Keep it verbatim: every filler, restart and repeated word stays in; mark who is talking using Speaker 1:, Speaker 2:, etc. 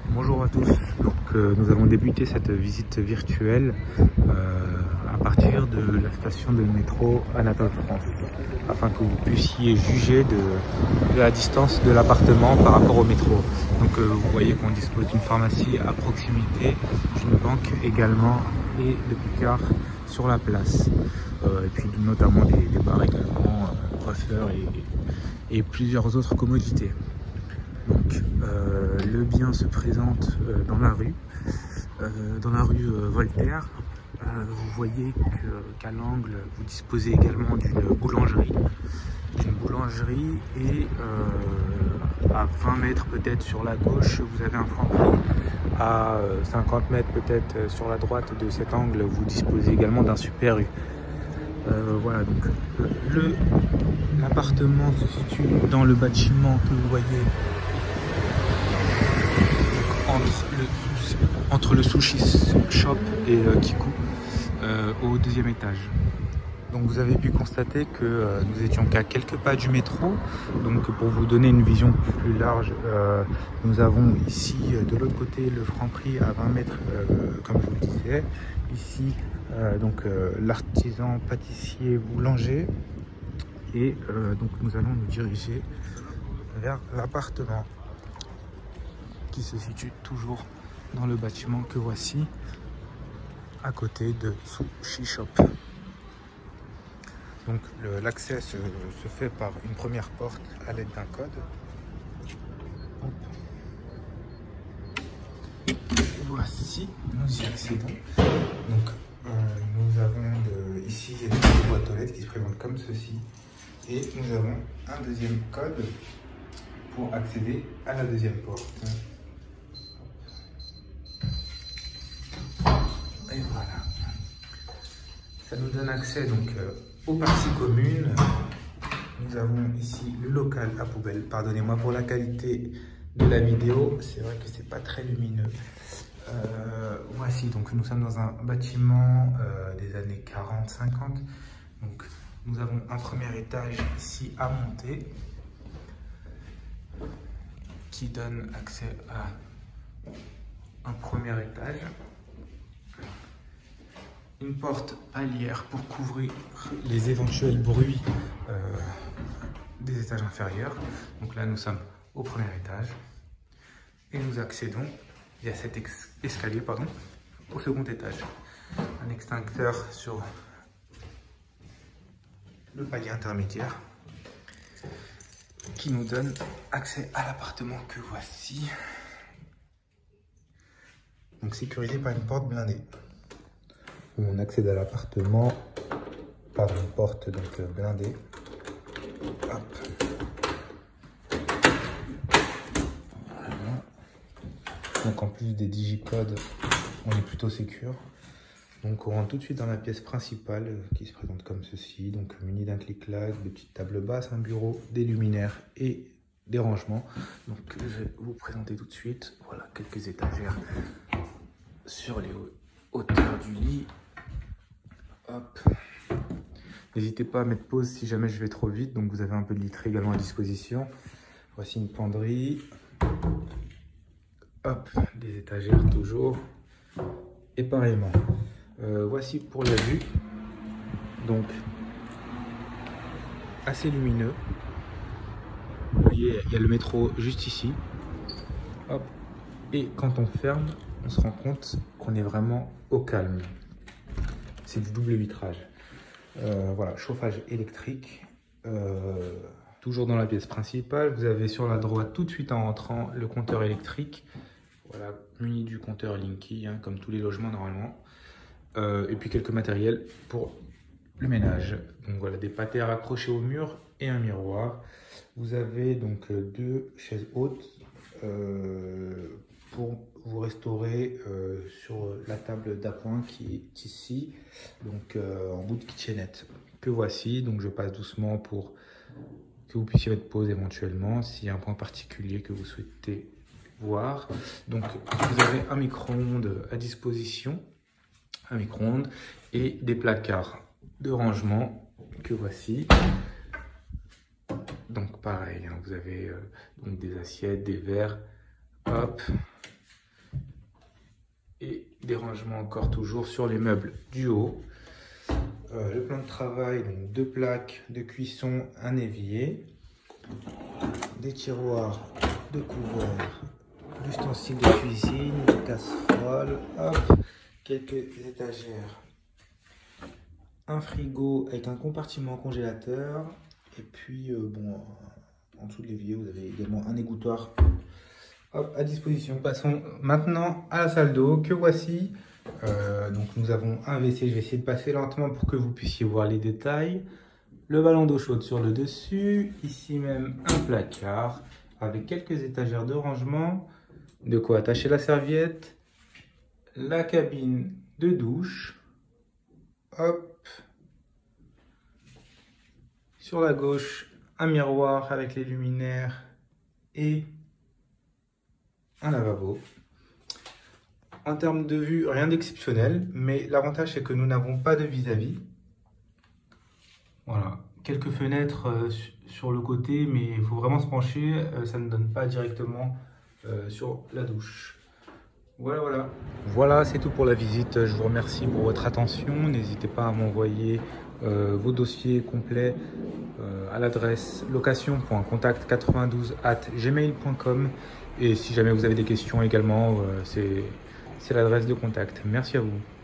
Speaker 1: Bonjour à tous, donc euh, nous avons débuté cette visite virtuelle euh, à partir de la station de métro Anatole France afin que vous puissiez juger de, de la distance de l'appartement par rapport au métro. Donc euh, vous voyez qu'on dispose d'une pharmacie à proximité, d'une banque également et de picards sur la place euh, et puis notamment des, des bars également, euh, coiffeurs et, et plusieurs autres commodités. Donc euh, le bien se présente euh, dans la rue, euh, dans la rue euh, Voltaire. Euh, vous voyez qu'à l'angle, vous disposez également d'une boulangerie, d'une boulangerie et euh, à vingt mètres peut-être sur la gauche, vous avez un Franprix. À cinquante mètres peut-être sur la droite de cet angle, vous disposez également d'un Super U. Euh, voilà, donc le l'appartement se situe dans le bâtiment que vous voyez entre le, entre le sushi shop et euh, Kiku euh, au deuxième étage. Donc vous avez pu constater que euh, nous étions qu'à quelques pas du métro. Donc pour vous donner une vision plus large, euh, nous avons ici euh, de l'autre côté le Franprix à vingt mètres, euh, comme je vous le disais. Ici euh, donc euh, l'artisan pâtissier boulanger. Et euh, donc nous allons nous diriger vers l'appartement qui se situe toujours dans le bâtiment que voici, à côté de Sushi Shop. Donc l'accès se, se fait par une première porte à l'aide d'un code. Hop. Voici, nous y accédons. Donc euh, nous avons de, ici une boîte aux lettres qui se présente comme ceci. Et nous avons un deuxième code pour accéder à la deuxième porte. Et voilà. Ça nous donne accès donc euh, aux parties communes. Nous avons ici le local à poubelle. Pardonnez-moi pour la qualité de la vidéo, c'est vrai que c'est pas très lumineux. Euh, voici, donc nous sommes dans un bâtiment euh, des années quarante cinquante. Donc nous avons un premier étage ici à monter qui donne accès à un premier étage. Une porte palière pour couvrir les éventuels bruits euh, des étages inférieurs. Donc là, nous sommes au premier étage et nous accédons via cet escalier pardon, au second étage. Un extincteur sur le palier intermédiaire qui nous donne accès à l'appartement que voici. Donc sécurisé par une porte blindée. On accède à l'appartement par une porte donc blindée. Hop. Voilà. Donc en plus des digicodes, on est plutôt sécure. Donc on rentre tout de suite dans la pièce principale qui se présente comme ceci. Donc muni d'un clic-clac, de petites tables basses, un bureau, des luminaires et des rangements. Donc je vais vous présenter tout de suite. Voilà quelques étagères sur les hauteurs du lit. Hop. N'hésitez pas à mettre pause si jamais je vais trop vite. Donc vous avez un peu de literie également à disposition. Voici une penderie. Hop, des étagères toujours. Et pareillement. Euh, voici pour la vue. Donc assez lumineux. Vous voyez, il y a le métro juste ici. Hop. Et quand on ferme, on se rend compte qu'on est vraiment au calme. C'est du double vitrage. Euh, voilà, chauffage électrique. Euh, toujours dans la pièce principale. Vous avez sur la droite, tout de suite en rentrant, le compteur électrique. Voilà, muni du compteur Linky, hein, comme tous les logements normalement. Euh, et puis quelques matériels pour le ménage. Donc voilà, des patères accrochées au mur et un miroir. Vous avez donc deux chaises hautes euh, pour vous restaurer euh, sur la table d'appoint qui est ici, donc euh, en bout de kitchenette que voici. Donc je passe doucement pour que vous puissiez mettre pause éventuellement s'il y a un point particulier que vous souhaitez voir. Donc vous avez un micro-ondes à disposition, un micro-ondes et des placards de rangement que voici. Donc pareil, hein, vous avez euh, donc des assiettes, des verres, hop, des rangements encore toujours sur les meubles du haut. Euh, le plan de travail, donc deux plaques de cuisson, un évier, des tiroirs de couverts, d'ustensiles de cuisine, des casseroles, hop, quelques étagères, un frigo avec un compartiment congélateur, et puis euh, bon, en dessous de l'évier vous avez également un égouttoir hop, à disposition. Passons maintenant à la salle d'eau que voici. Euh, donc nous avons un W C, je vais essayer de passer lentement pour que vous puissiez voir les détails. Le ballon d'eau chaude sur le dessus, ici même un placard avec quelques étagères de rangement, de quoi attacher la serviette, la cabine de douche, hop, sur la gauche un miroir avec les luminaires et un lavabo. En termes de vue, rien d'exceptionnel, mais l'avantage c'est que nous n'avons pas de vis-à-vis. Voilà, quelques fenêtres euh, sur le côté, mais il faut vraiment se pencher, euh, ça ne donne pas directement euh, sur la douche. Voilà, voilà. Voilà, c'est tout pour la visite. Je vous remercie pour votre attention. N'hésitez pas à m'envoyer euh, vos dossiers complets euh, à l'adresse location point contact quatre-vingt-douze arobase gmail point com. Et si jamais vous avez des questions également, euh, c'est l'adresse de contact. Merci à vous.